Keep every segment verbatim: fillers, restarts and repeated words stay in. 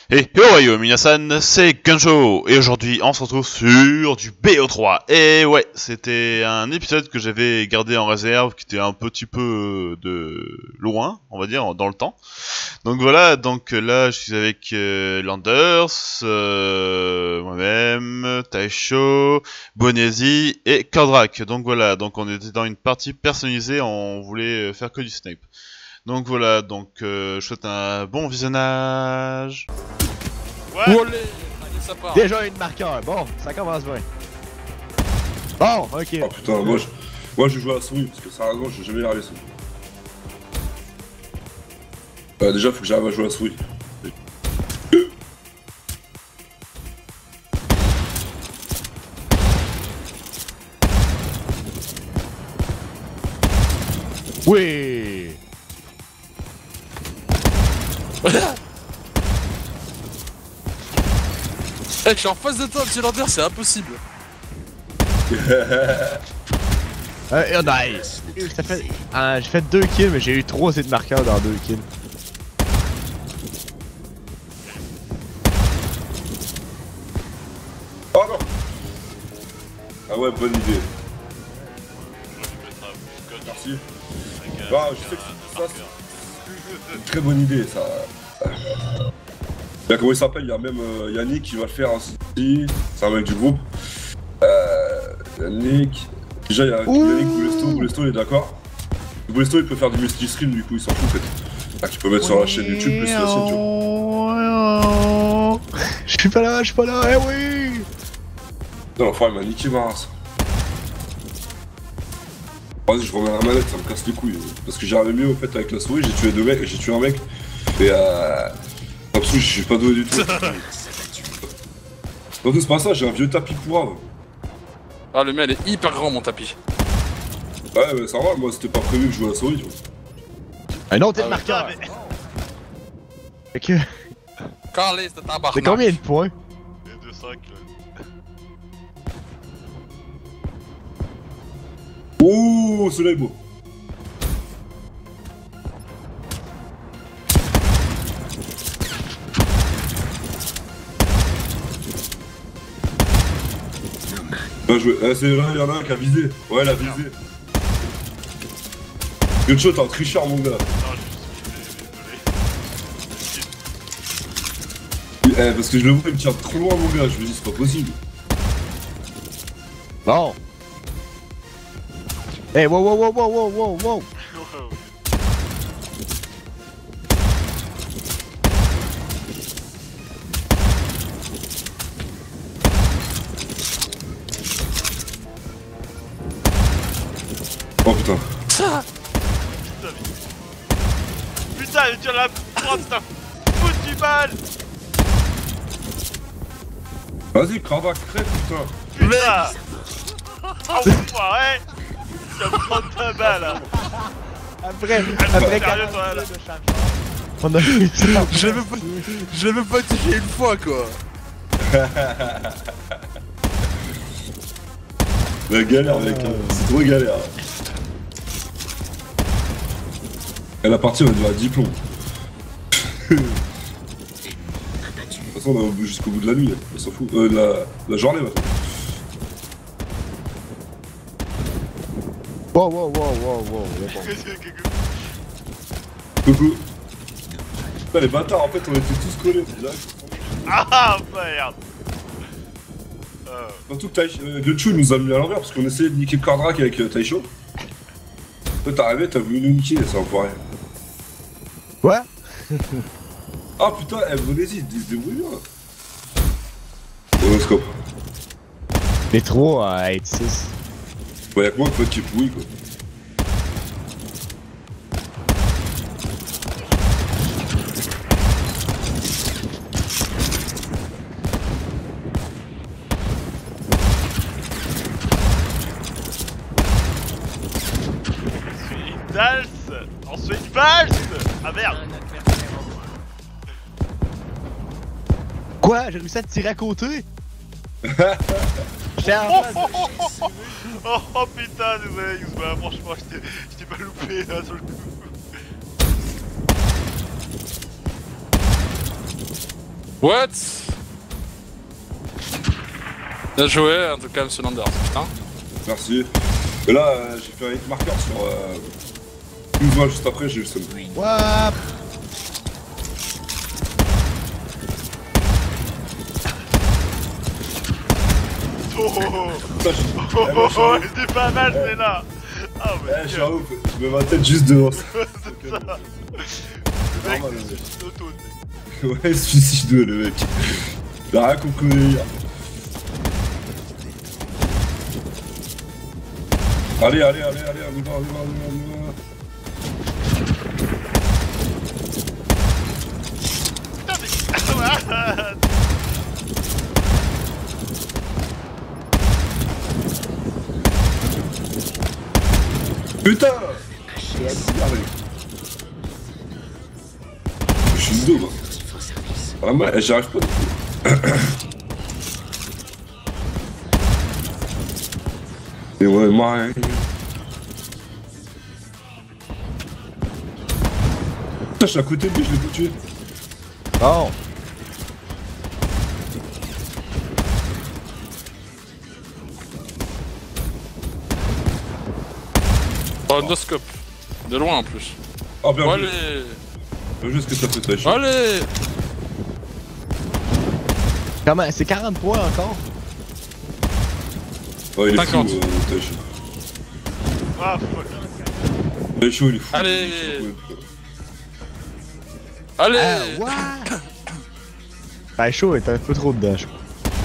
Et yo Minasan, c'est Gunjo, et aujourd'hui on se retrouve sur du B O trois. Et ouais, c'était un épisode que j'avais gardé en réserve, qui était un petit peu de loin, on va dire, dans le temps. Donc voilà, donc là je suis avec euh, Landers, euh, moi-même, Taisho, Bonesi et Kordrak. Donc voilà, donc on était dans une partie personnalisée, on voulait faire que du snipe. Donc voilà, donc euh, je souhaite un bon visionnage. Ouais. Allez, ça part. Déjà une marqueur, bon, ça commence bien. Bon, ok. Oh putain, moi je, moi je joue à la souris parce que sérieusement j'ai jamais arrivé à la souris. Euh, déjà faut que j'arrive à jouer à la souris. Oui. Eh, je suis en face de toi, monsieur Lander, c'est impossible. euh, oh, nice. Ça fait, euh, j'ai fait deux kills, mais j'ai eu trois hits de marqueurs dans deux kills. Oh non. Ah ouais, bonne idée. Merci. Ah, je sais que ça c'est une très bonne idée ça. Bien, comment il s'appelle? Il y a même euh, Yannick qui va le faire aussi. C'est un mec du groupe. Euh, Yannick. Déjà, il y a Ouh. Yannick Boulesto. Boulesto, il est d'accord. Boulesto, il peut faire du multi-stream, du coup, il s'en fout en fait. Ah, il peut mettre sur la chaîne YouTube plus la chaîne YouTube. Je suis pas là, je suis pas là, eh oui. Non, l'enfant, il m'a niqué ma race. Vas-y, je remets la manette, ça me casse les couilles. Parce que j'arrivais mieux au fait avec la souris, j'ai tué deux mecs, j'ai tué un mec. Et euh. En dessous, je suis pas doué du tout. Non, c'est pas ça, j'ai un vieux tapis pourrave. Ah, le mien, il est hyper grand, mon tapis. Ouais, mais ça va, moi c'était pas prévu que je joue à la souris, tu vois. Un autre hit Ah, marqueur. mais... Fait que. Carlis de tabarnak. C'est combien de points? deux cinq là. Ouh, celui-là est beau. Bien joué. Eh, c'est là, il y en a un qui a visé. Ouais, il a visé. Guncho, t'es un tricheur, mon gars. Non, je suis Eh, parce que je le vois, il me tire trop loin, mon gars. Je me dis, c'est pas possible. Bon. Hey, wow, wow, wow, wow, wow, wow, wow. Oh putain. Putain, mais tu as la prendre ta foutue balle. Vas-y, Kordrak, crève, putain. Putain. Oh, ouais. Tu vas me prendre ta balle là. Après, après sérieux, toi, là. On a eu ça. Je l'ai même pas... Je l'ai même pas tué une fois, quoi. La galère, mec. C'est trop galère. Et la partie, on va durer à dix plombs. De toute façon, on va jusqu'au bout de la nuit. On s'en fout. Euh, la, la journée, maintenant. Wow, wow, wow, wow, wow. Coucou. Putain, les bâtards, en fait, on était tous collés. Ah merde. Euh... Surtout que euh, Guncho nous a mis à l'envers parce qu'on essayait de niquer Kordrak avec euh, Taisho. Toi, t'es arrivé, t'as voulu nous niquer, ça enfoiré. Quoi? Ah putain, eh, venez-y, débrouille-moi. Monoscope. Les trois à être six. Bah, y'a que moi, pote, qui est pourri, quoi. Dals. Ensuite Vals. Ah merde. Quoi? J'ai réussi à te tirer à côté? J'étais en Oh, face. oh, oh, oh, oh, oh putain, désolé Yuzma, franchement je t'ai pas loupé là sur le coup. What? Bien joué, en tout cas, monsieur Landers, putain. Merci. Et là, euh, j'ai fait un hit marker sur. Euh... Une voix juste après, j'ai eu le seum. Wouah. Oh, oh, oh. Putain, j'ai- Oh, Eh, oh, moi, je suis oh, un ouf. c'était pas mal, c'est là. Ah, Eh, ouais, je suis un ouf. Je mets ma tête juste devant ça. c'est ça. Le mec, Normal, le c'est mec. juste auto. Ouais, suicideux le mec. Il a rien compris. Allez, allez, allez, allez, on y va, on y va, on y va, on y va. Putain! Allez. Je suis une daube. Ah, moi, j'y arrive pas du tout. Et ouais, moi. Putain, je suis à côté de lui, je l'ai pas tué. Bon. Oh, endoscope. De loin en plus. Ah, bien Bon, joué. allez. Bien joué ce que ça fait, ça chaud. Allez. Comment? C'est quarante points encore? Ouais, il est cinquante. fou, euh, t'as chaud. Ah, fuck. Il est chaud, il est fou. Allez. Il est chaud. Allez. Ah, what? Ben, chaud est un peu trop dedans, je crois.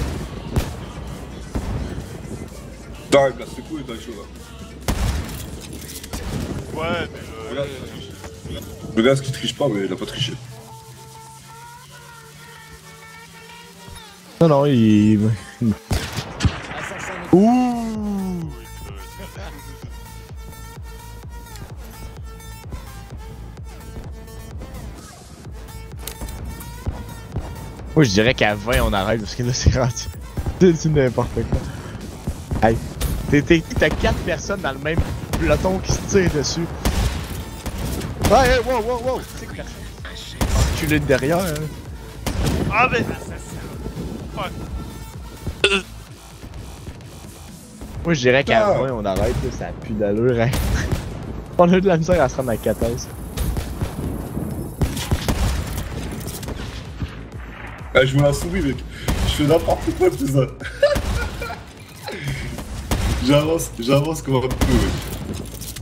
T'arrives là, c'est cool, il est chaud là. Ouais, mais le. Regarde, il triche. Le gars, ce qui triche pas, mais il a pas triché. Non, non, il. Ouh! Moi, je dirais qu'à vingt, on arrête parce que là, c'est rendu. C'est n'importe quoi. Hey, t'es- t'es- t'as quatre personnes dans le même peloton qui se tirent dessus. Ouais, hey, wow, wow, wow! C'est que personne. Enculé de derrière, hein. Ah, mais. Moi, je dirais qu'à Ah. vingt, on arrête, là, ça a plus d'allure, hein. On a eu de la misère à se rendre à quatorze. Ah, je me la souris, mec. Je fais n'importe quoi, tout ça. J'avance, j'avance comme un peu, mec.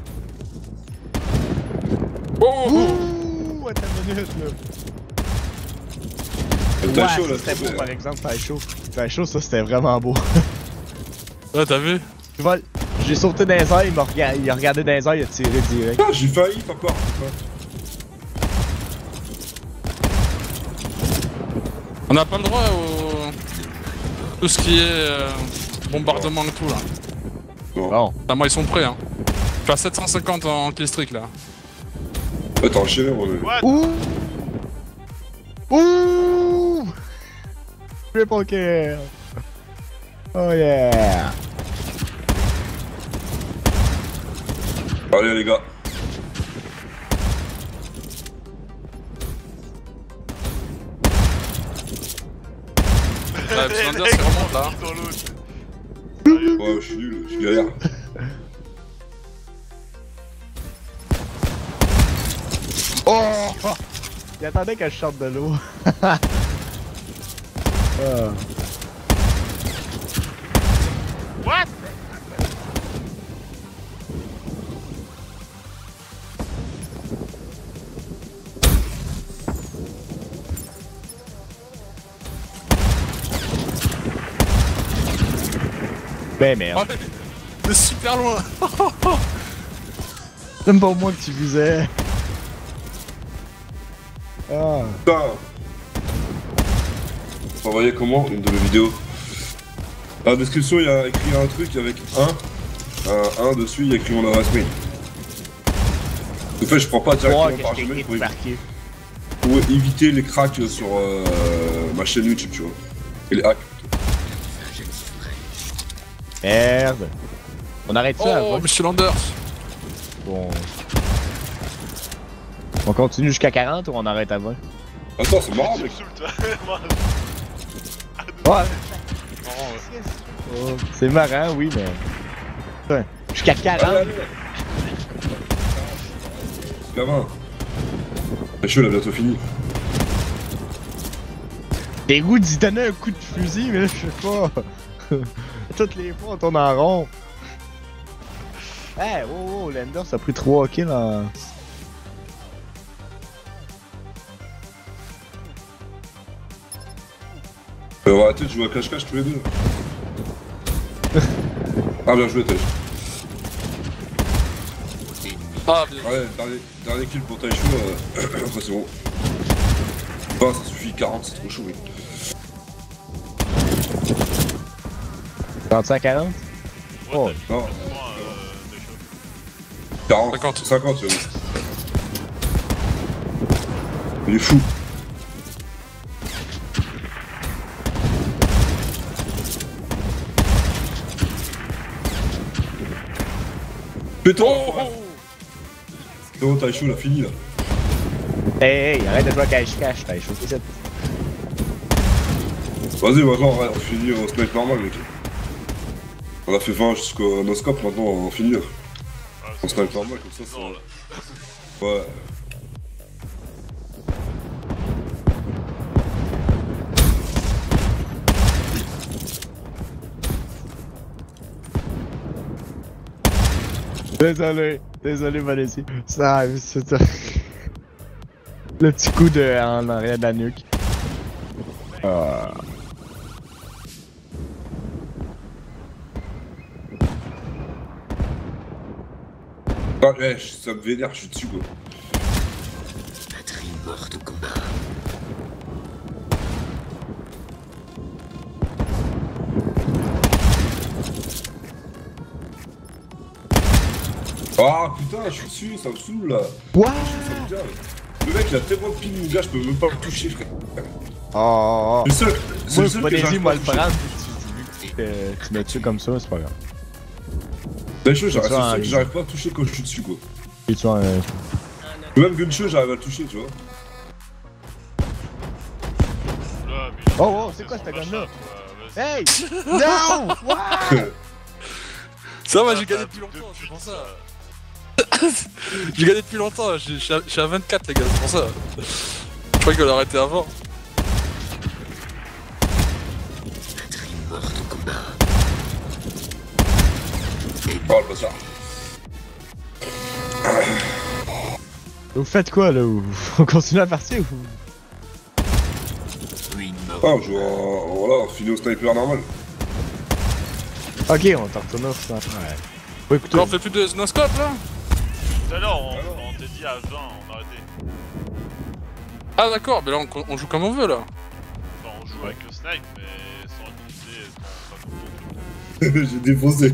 Oh. Ouh! Attends une minute, là. T'as Ouais, chaud ça, là, c'était s'il te beau, plaît. par exemple, t'as chaud. T'as chaud, ça, c'était vraiment beau. Ouais, t'as vu? Tu vois, j'ai sauté dans les airs, il m'a rega- il a regardé dans les airs, il a tiré direct. Ah, j'ai fait un hit encore. putain. On n'a pas le droit au. Tout ce qui est euh, bombardement et tout là. Bon. Ah, moi ils sont prêts hein. Je suis à sept cent cinquante en killstreak là. Ouais, t'as enchaîné, mon gars. What? Ouh! Ouh! Triple kill! Oh yeah! Allez, les gars. Ouais, parce que Landers, il remonte là. Dans l'autre. Ouais, je suis nul, je galère. Oh! Il attendait que je sorte de l'eau. Ah. What? Ben merde. Oh, de super loin. C'est même pas moi que tu visais. Ah. Putain. Vous voyez comment une de mes vidéos. Dans la description, il y a écrit un truc avec un. Un un dessus, il y a écrit mon adresse mail. En fait, je prends pas directement Ouais, par que je t'ai Gmail écrit pour, de évi- marquer. pour éviter les cracks sur euh, ma chaîne YouTube, tu vois. Et les hacks. Merde. On arrête ça à Oh, vingt. monsieur Landers. Bon. On continue jusqu'à quarante ou on arrête à vingt? Attends, c'est marrant, Tu me mec. saoules, toi. Ouais. Marrant, ouais. Oh, c'est marrant, oui, mais. Ouais. Jusqu'à Allez, quarante. allez. Gamin. Le show, il a bientôt fini. T'es goût d'y donner un coup de fusil, mais là, je sais pas. Toutes les fois, on tourne en rond. Hey, oh, oh, Lender, ça a pris trois kills en. On va arrêter de jouer à cache-cache tous les deux. Ah, bien joué, Tej. Ah, bien. Ouais, dernier, dernier kill pour Taichu, euh... après c'est bon. Ah, ça suffit, quarante, c'est trop chaud, oui. quarante-cinq à quarante? Oh. Ouais, t'as Non, moi, euh, des choses. quarante, cinquante. cinquante, c'est bon. Il est fou. Putain, Oh, oh, c'est bon, Taichu, il a fini, là. Hey, hey, arrête de jouer à cache-cache, t'as chaud ça. Vas-y, maintenant, ouais, on finit au snipe normal, mec. On a fait vingt jusqu'au no-scope, maintenant, on finit. Ouais, On c'est snipe bon, normal, comme ça, non, là. c'est... Ouais. Désolé, désolé, Valécie. Ça arrive, c'est ça. Le petit coup de en arrière de la nuque. Ah. Ah, ouais, ça me vénère, je suis dessus, quoi. Patrie morte au combat. Ah, putain, je suis dessus, ça me saoule, là. What? Ça me gave. Le mec, il a tellement de ping, mon gars, je peux même pas le toucher, frère. Oh, oh, Le seul, c'est moi, le seul que Valécie, j'arrive moi pas le à toucher. prendre. Tu, tu, tu, tu me tues comme ça, c'est pas grave. C'est chaud, j'arrive C'est ça, c'est le seul hein, que j'arrive pas à toucher quand je suis dessus, quoi. Et tu vois, euh, Même Guncho, j'arrive à le toucher, tu vois. Là, mais il a Oh, fait oh, c'est quoi son cette machin, gun-là? toi, vas-y. Hey! Non! What? Ça va, Ah, j'ai t'as gagné un depuis truc de longtemps, c'est pute, pour ça. ça. J'ai gagné depuis longtemps, je je suis à- je suis à vingt-quatre, les gars, c'est pour ça. Je croyais qu'elle aurait arrêté avant. Patrie morte au combat. Oh, le bâtard. Vous faites quoi là? Vous- On continue la partie ou? Ruine morte. Ah, on joue en... Voilà, on finit au sniper normal. Ok, on t'en retourne au ça. Ouais. Bon, écoutez. Là, on fait plus de noscope là? Tout à l'heure, on, on t'a dit à vingt, on a arrêté. Ah d'accord, mais là on, on joue comme on veut là. Enfin, on joue avec le snipe, mais sans utiliser. Pas comme ton truc. J'ai défoncé.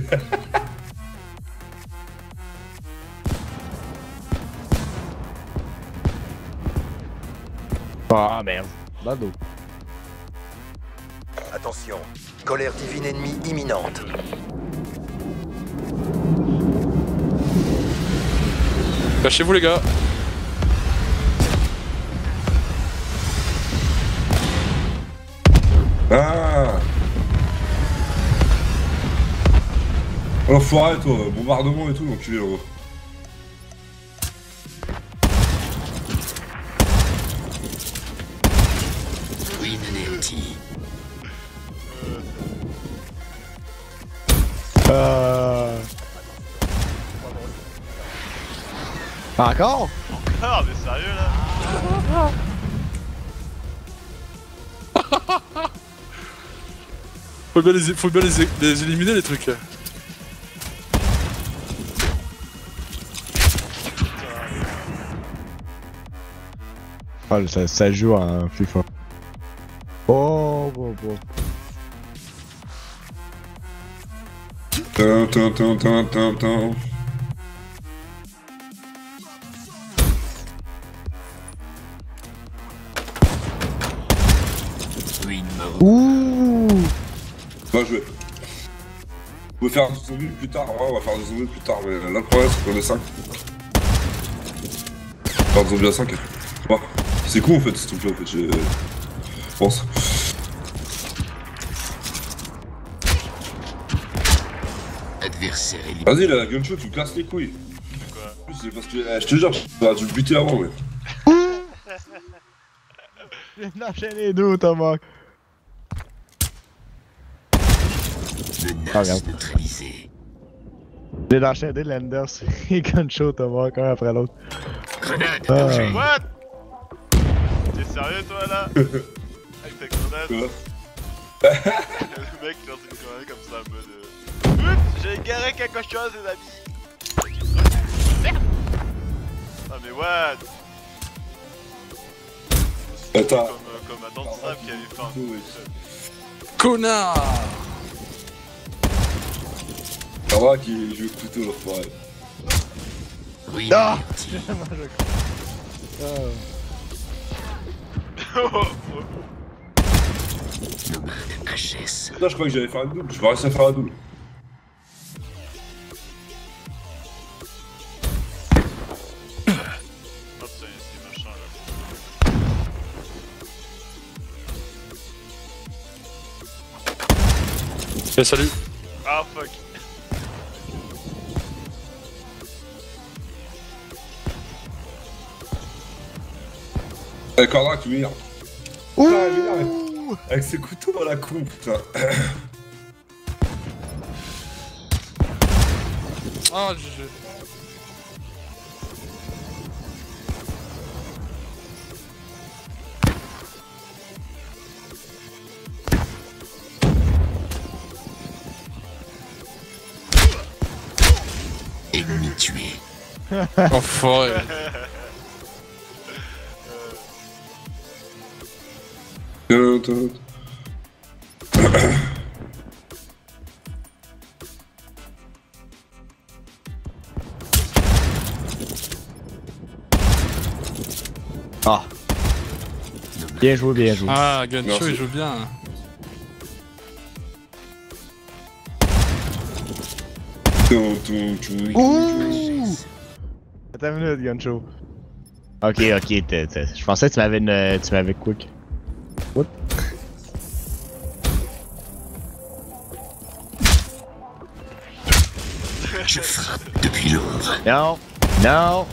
Ah merde. Bado. Attention, colère divine ennemie imminente. Cachez-vous les gars. Ah. Oh, foiré, toi, bombardement et tout, l'enculé, là-haut. Ruine anéantie. Euh... Encore? Ah, mais sérieux là? Faut bien les, faut bien les, les éliminer les trucs. Oh, ça, ça joue en FIFA. Oh, bon, bon. Tin, tin, tin, tin, tin, tin. Ruine morte. Ouh! Bien joué. On peut faire des zombies plus tard, ouais, on va faire des zombies plus tard, mais là le problème c'est qu'on est cinq. Faire des zombies à cinq, ouais. C'est con en fait ce truc là en fait, je je pense. Adversaire éliminé. Vas-y la gunshot tu me casses les couilles. Quoi? En plus c'est parce que eh, je te jure, j'aurais dû le buter avant mais. Je viens d'enchaîner deux, Thomas. Ah, Menace regarde. neutralisée. Je viens d'enchaîner Lenders et Gunshot, Thomas, un après l'autre. Grenade Ah. danger. What? T'es sérieux toi là? Avec ta grenade? Quoi? Le mec lance une grenade comme ça en mode. Euh... Oups, j'ai garé quelque chose les amis! Merde! Ah mais what? Attends. Comme, euh, comme un dent de sable qui avait fait un coup. Connard. Ça va qui joue au couteau l'enfoiré. Ruine Ah. anéantie. Ah. Nomade H S. Putain je croyais que j'allais faire un double, je vais réussir à faire un double. Hop, ça y est, c'est machin là. Eh, salut. Ah fuck. Eh Cordra tu m'énerves. Ouh. Putain, il m'énerve. Avec ses couteaux à la con putain. Ah, G G. Ennemi tué. Enfoiré. Attends, attends. Ah. Bien joué, bien joué. Ah, Guncho Merci. il joue bien. Tum, tum, tum, tum. Ouh. Attends une minute, Guncho. Ok, ok, t'es- t'es- je pensais que tu m'avais une... tu m'avais quick. What? Je frappe depuis l'ombre. Non! Non!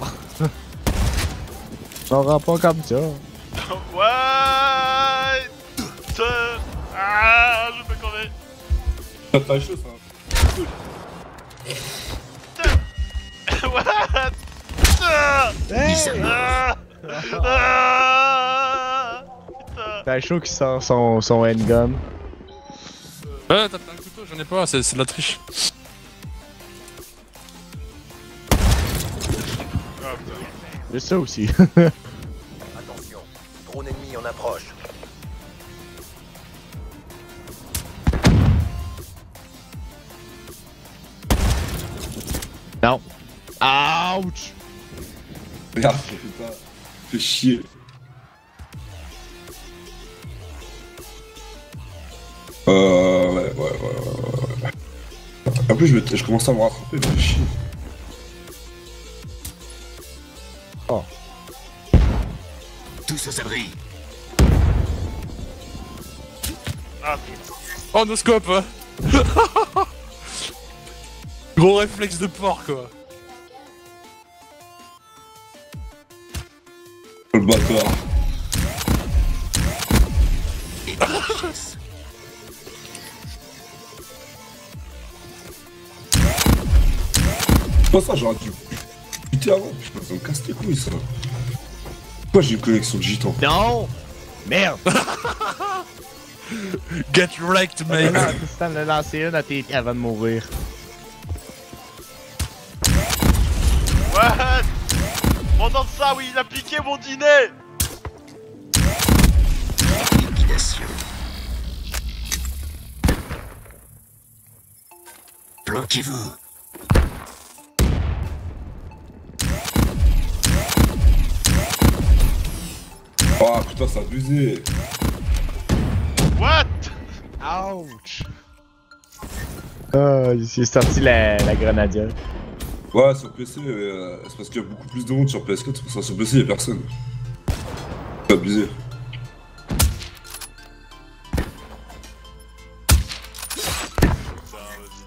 On rend pas comme ça. What? Ah, je peux crever. Ça te fait chaud ça. What? Ah, Mise à mort. ah, ah, putain. T'as chaud qui sort son, son handgun. Ouais, t'as plein de couteaux, j'en ai pas, c'est c'est de la triche. Ah, putain. C'est ça aussi. Attention, drone ennemi en approche. Non. Ouch! Regarde, putain. Fais chier. Euh. Ouais, ouais, ouais, ouais, ouais. En plus, je, vais- je commence à me rattraper, mais fais chier. Tous aux abris. Ah, putain. Oh, no scope hein. Gros réflexe de porc quoi. Le bâtard. Ennemi H S. C'est pas ça, j'aurais dû buter avant. Putain, ça me casse les couilles ça. Pourquoi j'ai une connexion de gitan? Non! Merde! Get wrecked mate. Ah, Tristan l'a lancé une à tes pieds avant de mourir. What? Pendant ça, oui, il a piqué mon dîner. Liquidation. Planquez-vous. Ah putain, c'est abusé. What? Ouch! Ah, il est sorti la, la grenadière. Ouais, sur P C, euh, c'est parce qu'il y a beaucoup plus de monde sur P S quatre, c'est pour ça sur P C, il y a personne. C'est abusé. Ça, vas-y.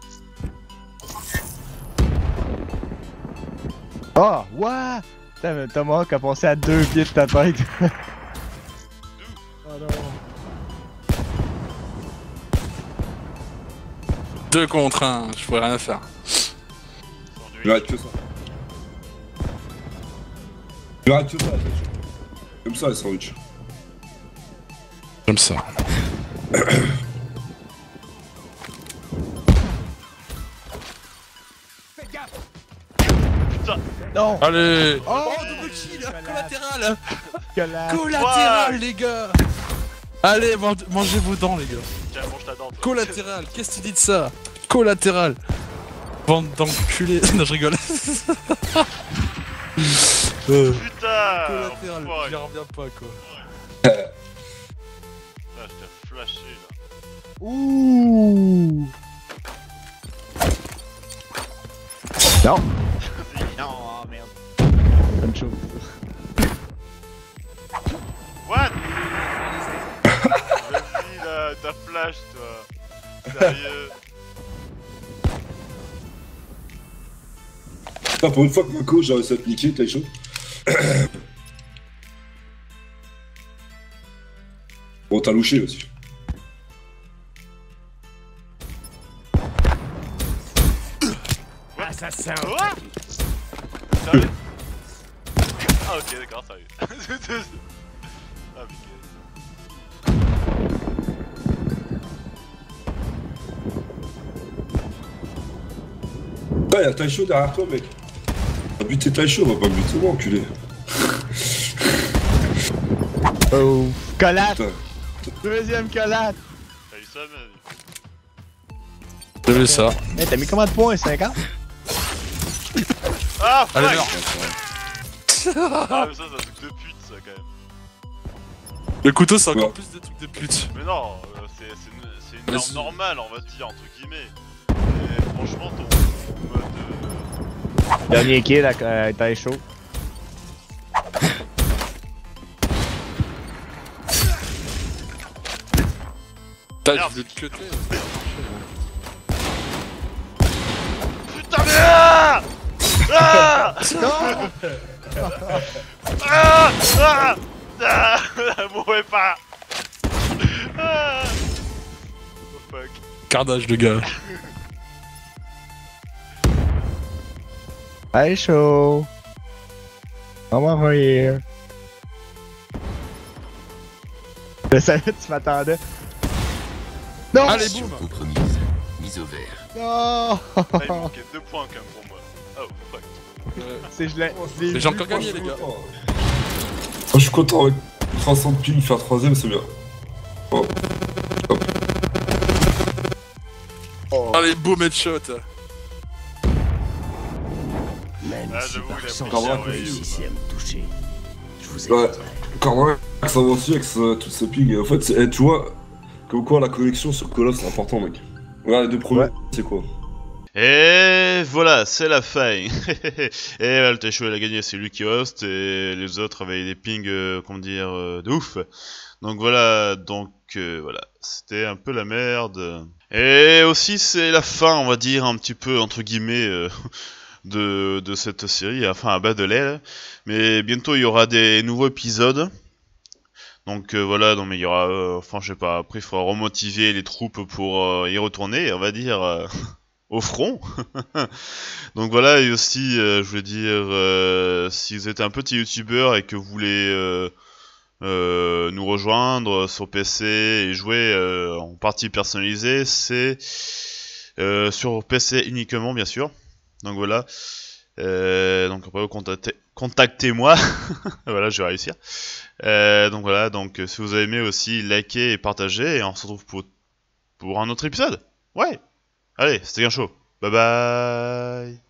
Oh, what? Putain, Tomahawk a passé à deux pieds de ta tête. Oh non. Deux contre un, je pourrais rien faire. Il arrête que ça. Il arrête que ça, la tête. Comme ça, les sandwichs. Comme ça. Non! Allez. Oh, double kill, Collate. collatéral. Collate. Collatéral, les gars. Allez, man- mangez vos dents, les gars. Tiens, mange ta dent. toi. Collatéral, qu'est-ce que tu dis de ça? Collatéral. Bande d'enculés. Non, je rigole. Euh, Putain! Collatéral, enfoiré. j'y reviens pas, quoi. Ah, je t'ai flashé là. Ouh! Non! Non, oh merde. Bonne chose. What? Vas-y là, t'as flash toi. Sérieux? Putain, pour une fois que Mako, j'ai réussi à te niquer, t'as chaud. Bon, t'as louché aussi. Assassin! Quoi? Sérieux? Ah ok d'accord, sérieux. Ah mais Putain, y'a Taisho derrière toi, mec. Va buter Taisho, va pas me buter moi, enculé. Oh! Collate! Putain. Deuxième collate! t'as eu ça mais... J'ai vu ça. Eh, t'as mis combien de points? cinquante? Ah fuck! Allez, meurs. Ah mais ça c'est un truc de pute ça quand même. Le couteau, c'est encore Ouais. plus des trucs de pute. Mais non, euh, c'est c'est une, c'est une Mais arme c'est- normale on va dire entre guillemets. Et franchement ton mode... Euh... Dernier kill à euh, taille chaud. Putain, Merde. je voulais te cutter. Putain mais ah! Ah! Non! Ah! Ah! Ah! Mourez pas! Ah! Oh fuck. Carnage de gars. Taille chaud! On va envoyer. Je savais que tu m'attendais. Non! Allez, Mission boum. compromise. Mise au vert. Non! Ah, il manquait deux points quand même pour moi. Oh fuck. C'est je l'ai. je l'ai Mais j'ai vu. encore gagné, les gars. Oh, je suis content avec trois cents de ping, faire troisième, c'est bien. Oh. Hop. Allez, boum, headshot. Même Ah, si j'avoue, par il a cent, pris cher, vous ouais. réussissez à me toucher, je vous Ouais. éviterai. Cormac, ça va aussi avec ce- tout ce ping. En fait, c'est- eh, tu vois, comme quoi la connexion sur Call of c'est important, mec. Regarde les deux premiers, Ouais. c'est quoi? Et voilà, c'est la fin. Et voilà, le Taisho il a gagné, c'est lui qui host et les autres avaient des pings, euh, comment dire, euh, de ouf. Donc voilà, donc euh, voilà, c'était un peu la merde. Et aussi c'est la fin, on va dire un petit peu entre guillemets euh, de, de cette série, enfin à bas de l'aile. Mais bientôt il y aura des nouveaux épisodes. Donc euh, voilà, non mais il y aura, euh, enfin je sais pas, après il faudra remotiver les troupes pour euh, y retourner, on va dire. Euh, au front. Donc voilà, et aussi, euh, je voulais dire, euh, si vous êtes un petit youtubeur et que vous voulez euh, euh, nous rejoindre sur P C et jouer euh, en partie personnalisée, c'est euh, sur P C uniquement, bien sûr. Donc voilà. Euh, donc après, contactez, contactez-moi. Voilà, je vais réussir. Euh, donc voilà, donc si vous avez aimé aussi, likez et partagez, et on se retrouve pour, pour un autre épisode. Ouais. Allez, c'était bien chaud. Bye bye.